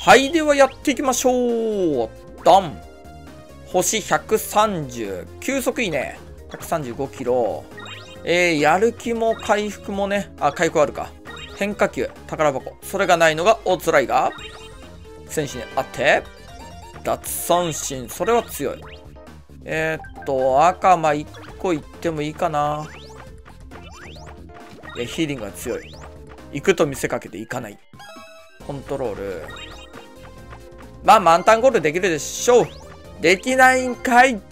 はい、ではやっていきましょう。ドン。星130。急速いいね。135キロ。やる気も回復もね。あ、回復あるか。変化球、宝箱。それがないのがおつらいが。選手にあって。奪三振。それは強い。赤間1個いってもいいかな。ヒーリングが強い。行くと見せかけていかない。コントロール。まあ、満タンゴールできるでしょう。できないんかい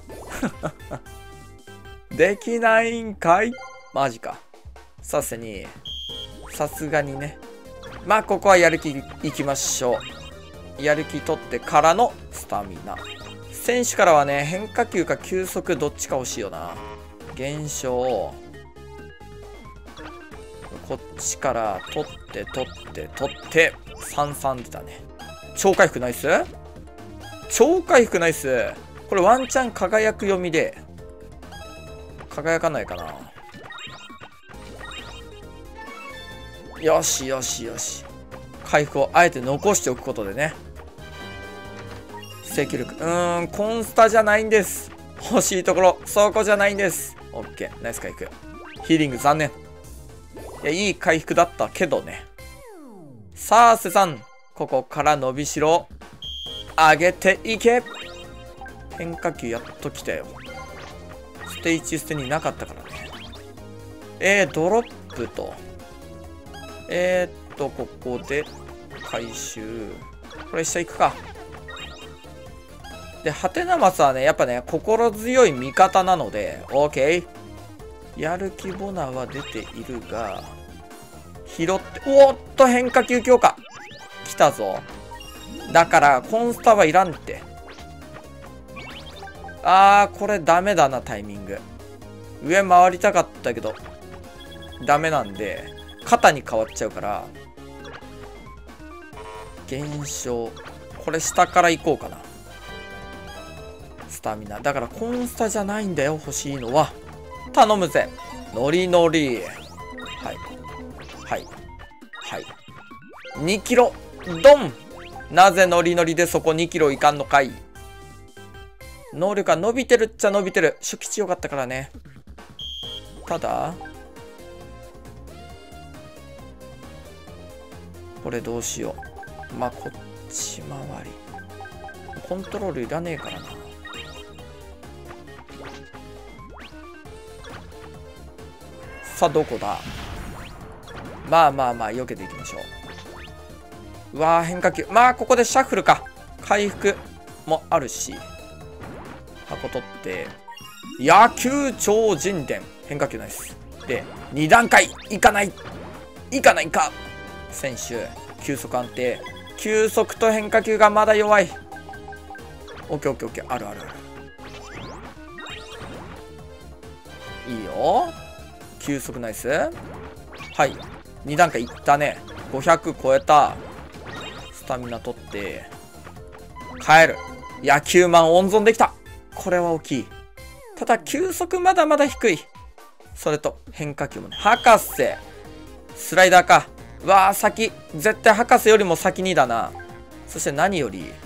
できないんかいマジか。さすがにね。まあ、ここはやる気いきましょう。やる気取ってからのスタミナ。選手からはね、変化球か球速どっちか欲しいよな。減少。こっちから取って、33出たね。超回復ナイス。超回復ナイス。これワンチャン輝く読みで。輝かないかな。よしよしよし。回復をあえて残しておくことでね。制御力。コンスタじゃないんです。欲しいところ、そこじゃないんです。オッケー。ナイス回復。ヒーリング残念。いや、いい回復だったけどね。さあ、セさん。ここから伸びしろ。上げていけ。変化球やっときたよ。ステ1、ステ2なかったからね。ドロップと。ここで回収。これ下行くか。で、ハテナマスはね、やっぱね、心強い味方なので、OK。やる気ボナは出ているが、拾って、おーっと変化球強化。来たぞ。だから、コンスタはいらんって。これダメだな、タイミング。上回りたかったけど、ダメなんで、肩に変わっちゃうから、減少。これ下から行こうかな。スタミナ。だからコンスタじゃないんだよ、欲しいのは。頼むぜ。ノリノリ。はい。はい。はい。2キロ。ドン。なぜノリノリでそこ2キロいかんのかい。能力が伸びてるっちゃ伸びてる。初期値良かったからね。ただ、これどうしよう。まあ、こっち回り。コントロールいらねえからな。さあ、どこだ。まあ、避けていきましょう。うわー、変化球。まあ、ここでシャッフルか。回復もあるし。箱取って。野球超人伝。変化球ナイス。で、2段階。いかない。いかないか。選手。球速安定。球速と変化球がまだ弱い。オッケーオッケーオッケー。あるあるある。いいよ。球速ナイス。はい。2段階いったね。500超えた。スタミナ取って。帰る。野球マン温存できた。これは大きい。ただ、球速まだまだ低い。それと、変化球もね。博士。スライダーか。うわー、先。絶対博士よりも先にだな。そして何より。い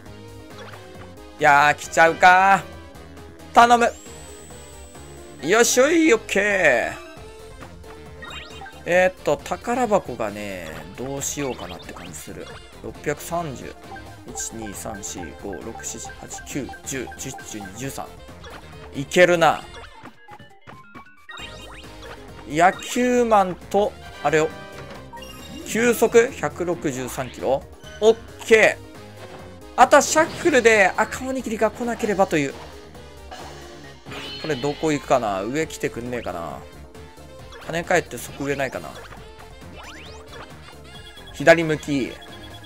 やー、来ちゃうかー。頼む。よっしょい、オッケー。宝箱がね、どうしようかなって感じする。630。1、2、3、4、5、6、7、8、9、10、11、12、13。いけるな。野球マンと、あれを。球速163キロ。オッケー。あとはシャッフルで赤おにぎりが来なければという。これどこ行くかな。上来てくんねえかな。跳ね返って即上ないかな。左向き。い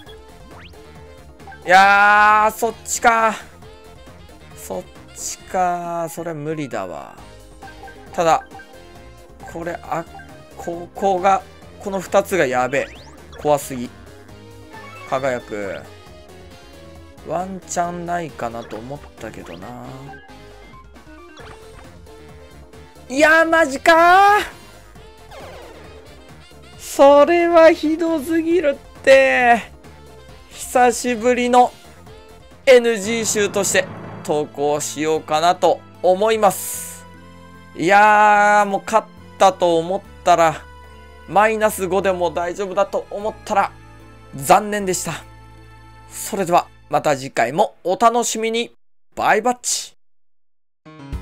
やー、そっちか。そっちか。それ無理だわ。ただ、これ、ここが、この2つがやべえ。怖すぎ。輝く。ワンチャンないかなと思ったけどな。いやー、マジかー。それはひどすぎるって。 久しぶりの NG 集として投稿しようかなと思います。いやー、もう勝ったと思ったら、マイナス5でも大丈夫だと思ったら、残念でした。それではまた次回もお楽しみに。バイバッチ。